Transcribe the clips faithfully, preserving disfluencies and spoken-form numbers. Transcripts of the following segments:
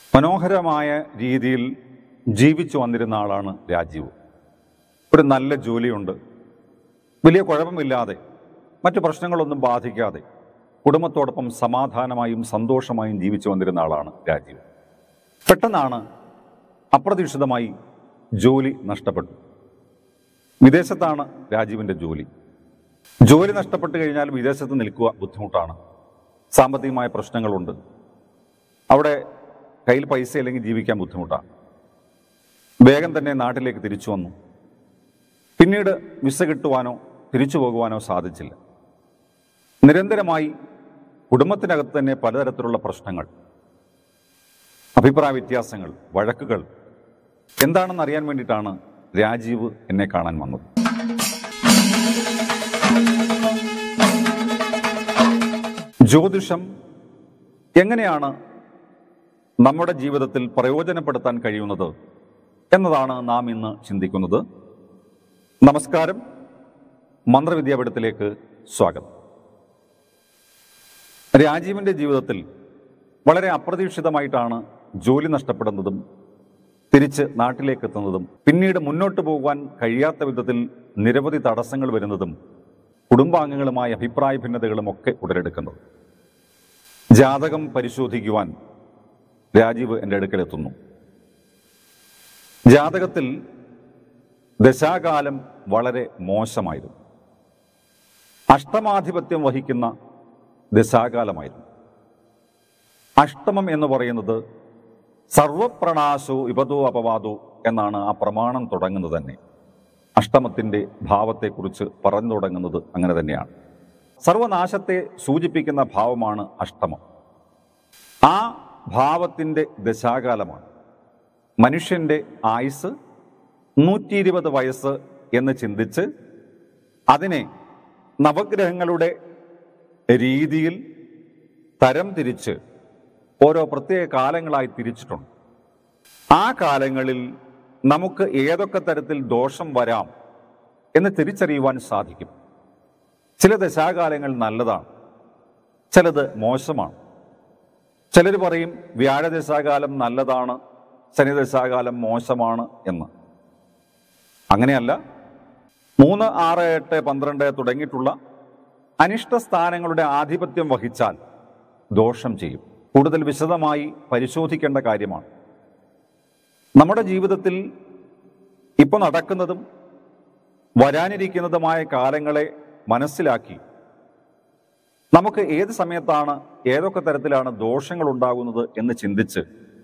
മനോഹരമായ രീതിയിൽ ജീവിച്ചു വന്നിരുന്ന ആളാണ് രാജീവ്. ഒരു നല്ല ജോലിയുണ്ട്, വലിയ കുഴപ്പമില്ലാതെ മറ്റു പ്രശ്നങ്ങളൊന്നും ബാധിക്കാതെ കുടുംബത്തോടൊപ്പം സമാധാനമായും സന്തോഷമായും ജീവിച്ചു വന്നിരുന്ന ആളാണ് രാജീവ്. പെട്ടെന്നാണ് അപ്രതീക്ഷിതമായി ജോലി നഷ്ടപ്പെട്ടു. വിദേശത്താണ് രാജീവിൻ്റെ ജോലി. ജോലി നഷ്ടപ്പെട്ടു കഴിഞ്ഞാൽ വിദേശത്ത് നിൽക്കുക ബുദ്ധിമുട്ടാണ്. സാമ്പത്തികമായ പ്രശ്നങ്ങളുണ്ട്. അവിടെ കയ്യിൽ പൈസ അല്ലെങ്കിൽ ജീവിക്കാൻ ബുദ്ധിമുട്ടാണ്. വേഗം തന്നെ നാട്ടിലേക്ക് തിരിച്ചു വന്നു. പിന്നീട് വിസ കിട്ടുവാനോ തിരിച്ചു പോകുവാനോ സാധിച്ചില്ല. നിരന്തരമായി കുടുംബത്തിനകത്ത് തന്നെ പലതരത്തിലുള്ള പ്രശ്നങ്ങൾ, അഭിപ്രായ വ്യത്യാസങ്ങൾ, വഴക്കുകൾ എന്താണെന്ന് അറിയാൻ വേണ്ടിയിട്ടാണ് രാജീവ് എന്നെ കാണാൻ വന്നത്. ജ്യോതിഷം എങ്ങനെയാണ് നമ്മുടെ ജീവിതത്തിൽ പ്രയോജനപ്പെടുത്താൻ കഴിയുന്നത് എന്നതാണ് നാം ഇന്ന് ചിന്തിക്കുന്നത്. നമസ്കാരം, മന്ത്രവിദ്യാപീഠത്തിലേക്ക് സ്വാഗതം. രാജീവിൻ്റെ ജീവിതത്തിൽ വളരെ അപ്രതീക്ഷിതമായിട്ടാണ് ജോലി നഷ്ടപ്പെടുന്നതും തിരിച്ച് നാട്ടിലേക്ക് എത്തുന്നതും പിന്നീട് മുന്നോട്ട് പോകുവാൻ കഴിയാത്ത വിധത്തിൽ നിരവധി തടസ്സങ്ങൾ വരുന്നതും കുടുംബാംഗങ്ങളുമായ അഭിപ്രായ ഭിന്നതകളും ഒക്കെ ഉടലെടുക്കുന്നത്. ജാതകം പരിശോധിക്കുവാൻ രാജീവ് എൻ്റെ അടുക്കലെത്തുന്നു. ജാതകത്തിൽ ദശാകാലം വളരെ മോശമായിരുന്നു. അഷ്ടമാധിപത്യം വഹിക്കുന്ന ദശാകാലമായിരുന്നു. അഷ്ടമം എന്ന് പറയുന്നത് സർവപ്രണാശോ വിപതോ അപവാദോ എന്നാണ് ആ പ്രമാണം തുടങ്ങുന്നത് തന്നെ. അഷ്ടമത്തിൻ്റെ ഭാവത്തെക്കുറിച്ച് പറഞ്ഞു തുടങ്ങുന്നത് അങ്ങനെ തന്നെയാണ്. സർവനാശത്തെ സൂചിപ്പിക്കുന്ന ഭാവമാണ് അഷ്ടമം. ആ ഭാവത്തിൻ്റെ ദശാകാലമാണ്. മനുഷ്യൻ്റെ ആയുസ് നൂറ്റി ഇരുപത് വയസ്സ് എന്ന് ചിന്തിച്ച് അതിനെ നവഗ്രഹങ്ങളുടെ രീതിയിൽ തരം തിരിച്ച് ഓരോ പ്രത്യേക കാലങ്ങളായി തിരിച്ചിട്ടുണ്ട്. ആ കാലങ്ങളിൽ നമുക്ക് ഏതൊക്കെ തരത്തിൽ ദോഷം വരാം എന്ന് തിരിച്ചറിയുവാൻ സാധിക്കും. ചില ദശാകാലങ്ങൾ നല്ലതാണ്, ചിലത് മോശമാണ്. ചിലർ പറയും വ്യാഴദശാകാലം നല്ലതാണ്, ശനിദശാകാലം മോശമാണ് എന്ന്. അങ്ങനെയല്ല. മൂന്ന് ആറ് എട്ട് പന്ത്രണ്ട് തുടങ്ങിയിട്ടുള്ള അനിഷ്ട സ്ഥാനങ്ങളുടെ ആധിപത്യം വഹിച്ചാൽ ദോഷം ചെയ്യും. കൂടുതൽ വിശദമായി പരിശോധിക്കേണ്ട കാര്യമാണ്. നമ്മുടെ ജീവിതത്തിൽ ഇപ്പോൾ നടക്കുന്നതും വരാനിരിക്കുന്നതുമായ കാലങ്ങളെ മനസ്സിലാക്കി നമുക്ക് ഏത് സമയത്താണ് ഏതൊക്കെ തരത്തിലാണ് ദോഷങ്ങൾ ഉണ്ടാകുന്നത് എന്ന് ചിന്തിച്ച്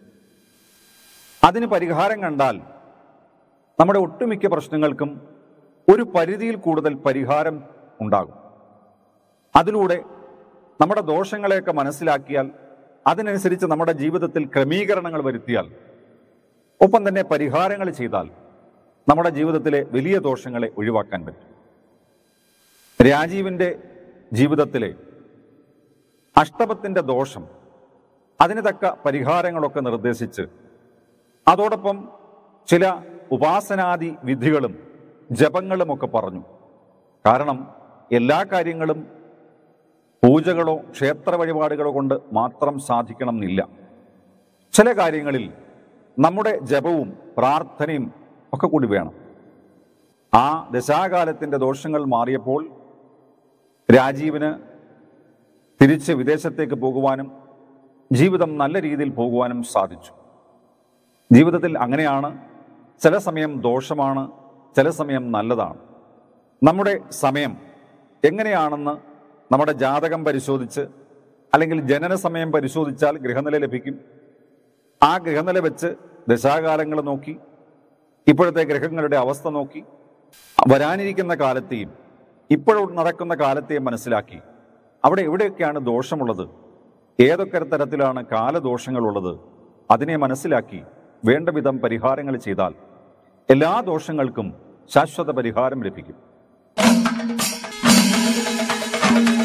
അതിന് പരിഹാരം കണ്ടാൽ നമ്മുടെ ഒട്ടുമിക്ക പ്രശ്നങ്ങൾക്കും ഒരു പരിധിയിൽ കൂടുതൽ പരിഹാരം ഉണ്ടാകും. അതിലൂടെ നമ്മുടെ ദോഷങ്ങളെയൊക്കെ മനസ്സിലാക്കിയാൽ അതിനനുസരിച്ച് നമ്മുടെ ജീവിതത്തിൽ ക്രമീകരണങ്ങൾ വരുത്തിയാൽ ഒപ്പം തന്നെ പരിഹാരങ്ങൾ ചെയ്താൽ നമ്മുടെ ജീവിതത്തിലെ വലിയ ദോഷങ്ങളെ ഒഴിവാക്കാൻ പറ്റും. രാജീവിൻ്റെ ജീവിതത്തിലെ അഷ്ടമത്തിൻ്റെ ദോഷം, അതിന് തക്ക പരിഹാരങ്ങളൊക്കെ നിർദ്ദേശിച്ച് അതോടൊപ്പം ചില ഉപാസനാദി വിധികളും ജപങ്ങളുമൊക്കെ പറഞ്ഞു. കാരണം എല്ലാ കാര്യങ്ങളും പൂജകളോ ക്ഷേത്ര വഴിപാടുകളോ കൊണ്ട് മാത്രം സാധിക്കണം എന്നില്ല. ചില കാര്യങ്ങളിൽ നമ്മുടെ ജപവും പ്രാർത്ഥനയും ഒക്കെ കൂടി വേണം. ആ ദശാകാലത്തിൻ്റെ ദോഷങ്ങൾ മാറിയപ്പോൾ രാജീവിന് തിരിച്ച് വിദേശത്തേക്ക് പോകുവാനും ജീവിതം നല്ല രീതിയിൽ പോകുവാനും സാധിച്ചു. ജീവിതത്തിൽ അങ്ങനെയാണ്. ചില സമയം ദോഷമാണ്, ചില സമയം നല്ലതാണ്. നമ്മുടെ സമയം എങ്ങനെയാണെന്ന് നമ്മുടെ ജാതകം പരിശോധിച്ച് അല്ലെങ്കിൽ ജനന സമയം പരിശോധിച്ചാൽ ഗൃഹനില ലഭിക്കും. ആ ഗൃഹനില വെച്ച് ദശാകാലങ്ങൾ നോക്കി ഇപ്പോഴത്തെ ഗ്രഹങ്ങളുടെ അവസ്ഥ നോക്കി വരാനിരിക്കുന്ന കാലത്തെയും ഇപ്പോഴും നടക്കുന്ന കാലത്തെയും മനസ്സിലാക്കി അവിടെ എവിടെയൊക്കെയാണ് ദോഷമുള്ളത്, ഏതൊക്കെ തരത്തിലാണ് കാലദോഷങ്ങളുള്ളത്, അതിനെ മനസ്സിലാക്കി വേണ്ട വിധം പരിഹാരങ്ങൾ ചെയ്താൽ എല്ലാ ദോഷങ്ങൾക്കും ശാശ്വത പരിഹാരം ലഭിക്കും.